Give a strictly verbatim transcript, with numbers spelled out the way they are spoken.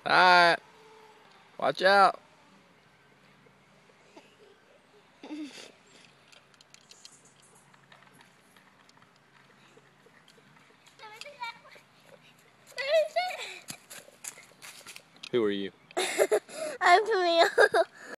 Alright. Watch out. Who are you? I'm Camille.